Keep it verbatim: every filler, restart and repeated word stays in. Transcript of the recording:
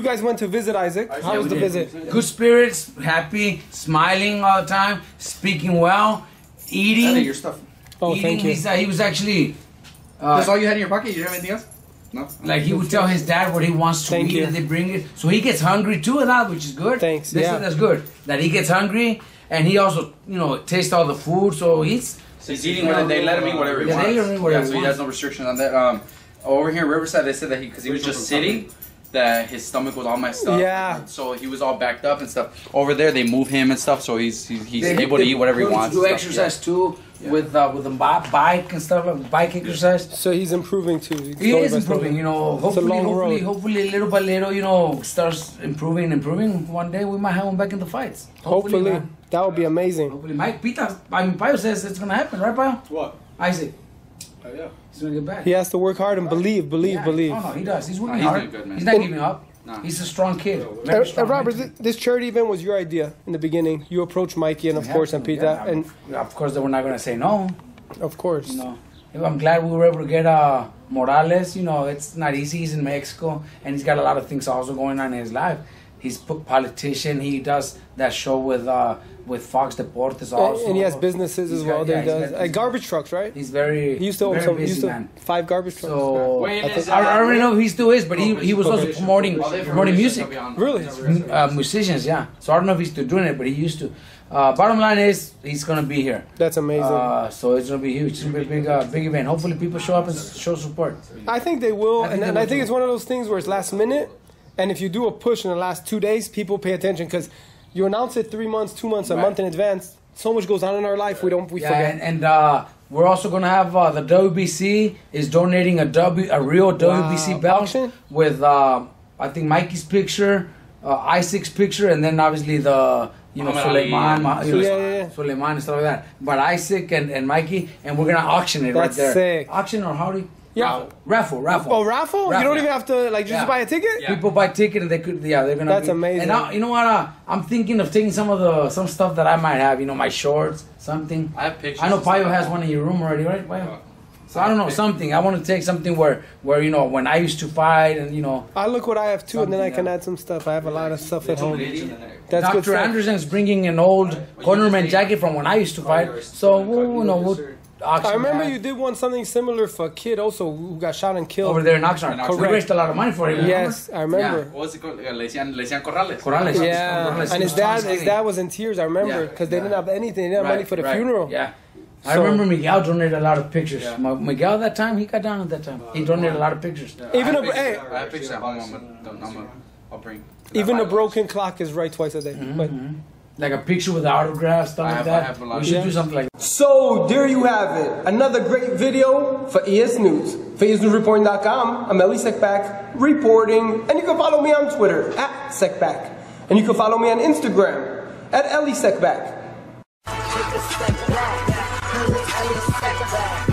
guys went to visit Izaac. How was the visit? Good spirits, happy, smiling all the time, speaking well, eating. Your stuff. Oh, eating. thank you. He's, uh, he was actually. Uh, That's all you had in your pocket? You didn't have anything else? No. Like he would tell his dad what he wants to Thank eat, you. and they bring it. So he gets hungry too, and that, which is good. Thanks. This yeah, is, that's good. That he gets hungry, and he also, you know, tastes all the food. So he's. So he's eating whatever they let him eat whatever he Yeah, wants. they let him eat whatever yeah, so he he has no restrictions on that. Um, over here in Riverside, they said that he because he was just sitting, that his stomach was all messed up. Yeah. So he was all backed up and stuff. Over there, they move him and stuff, so he's he's, he's They, able they to eat whatever he wants. Do and exercise stuff. too Yeah. with uh, with the bike and stuff, like bike exercise. So he's improving too. He's He slowly is by improving, slowly. you know. Hopefully, long hopefully, road. hopefully, little by little, you know, starts improving, improving. One day we might have him back in the fights. Hopefully, Hopefully, man. that would be amazing. Hopefully, Mike Pita. I mean, Payo says it's gonna happen, right, Payo? What? Isaac. Oh, yeah. He's gonna get back. He has to work hard and believe, believe, Yeah. believe. Oh no, he does. He's working Nah, he's hard. doing good, man. He's not giving up. Nah. He's a strong kid. Uh, Very uh, strong Robert, mentally. th- this charity event was your idea in the beginning. You approached Mikey and of Yeah, course and Pita, yeah, and of course they were not gonna say no. of course. You know, I'm glad we were able to get uh, Morales. You know, it's not easy. He's in Mexico, and he's got a lot of things also going on in his life. He's a politician. He does that show with uh, with Fox Deportes And, also. and he has businesses He's as got- well that yeah, he he's does. got- Uh, garbage trucks, right? He's very. He used to own very some. He busy used to man. five garbage trucks. So Wayne is, I, I already know he still is, but he he was also Okay. promoting promoting music. Really? Uh, musicians, yeah. So I don't know if he's still doing it, but he used to. Uh, bottom line is, he's gonna be here. That's amazing. Uh, so it's gonna be huge. It's gonna be a big, uh, big event. Hopefully, people show up and show support. I think they will, I think and, they and will I think too. it's one of those things where it's last minute, and if you do a push in the last two days, people pay attention because you announce it three months, two months, a Right. month in advance. So much goes on in our life, we don't we Yeah, forget. and, and uh, we're also gonna have uh, the W B C is donating a W a real W B C Wow. belt Auction? with uh, I think Mikey's picture, uh, Isaac's picture, and then obviously the you know Muhammad Suleiman, Ali. Ma- you know, Yeah, yeah, yeah. Suleiman and stuff like that. But Isaac and, and Mikey, and we're gonna auction it right That's there. sick. Auction or how do you? Yeah. Raffle, raffle. Oh, raffle? You Raffle. don't even have to like just Yeah. buy a ticket. Yeah. People buy ticket and they could, yeah, they're gonna. That's be, amazing. And now, you know what? Uh, I'm thinking of taking some of the some stuff that I might have. You know, my shorts, something. I have pictures. I know and stuff. Payo has one in your room already, right? Payo? Yeah. So I don't know something. I want to take something where, where you know, when I used to fight and you know, I look what I have too, and then I Something, can yeah. add some stuff. I have a lot of stuff at home. That's good Doctor stuff. Anderson's bringing an old cornerman jacket from when I used to fight. So we'll, you know, we'll auction I remember that. you did one something similar for a kid also who got shot and killed. over there in Oxnard. Correct. We raised a lot of money for it. remember? Yes, I remember. What was it called? Uh, Le decían, le decían Corrales. Corrales. Yeah, Corrales. and his dad, his dad was in tears. I remember Yeah, because they yeah. didn't have anything. They didn't have money Right, for the right. funeral. Yeah. I So- remember Miguel donated a lot of pictures. Yeah. Ma- Miguel that time, he got down at that time. He donated a lot of pictures. Even I a have pictures, hey, I have pictures at home. I'm gonna, I'm gonna, I'll bring. even a broken clock is right twice a day. But Like a picture with the autograph, stuff I like have- I that. have a lot We of should Yeah. do something like that. so there you have it, another great video for E S News. For E S News Reporting dot com, I'm Elie Seckbach reporting, and you can follow me on Twitter at Seckbach, and you can follow me on Instagram at Elie Seckbach. Take a step back, Elie Seckbach.